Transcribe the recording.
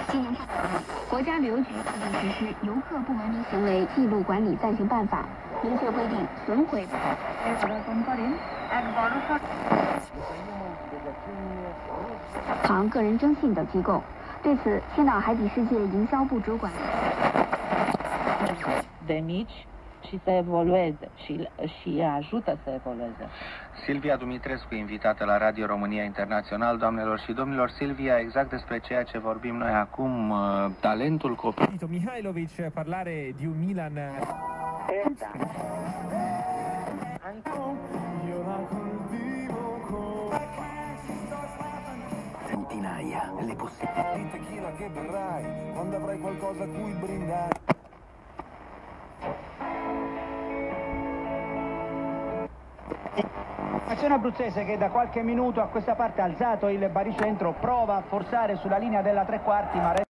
今年国家旅游局实施游客不文明行为记录管理暂行办法，明确规定损毁。行个人征信等机构。对此，青岛海底世界营销部主管。 și să evolueze și ajută să evolueze. Silvia Dumitrescu, invitată la Radio România Internațional. Doamnelor și domnilor, Silvia, exact despre ceea ce vorbim noi acum, talentul copil. Mihailovic, parlare di un Milan. Centinaia le possibilità. Di tequila che berrai quando avrai qualcosa a cui brindare. Azione abruzzese che da qualche minuto a questa parte ha alzato il baricentro, prova a forzare sulla linea della tre quarti ma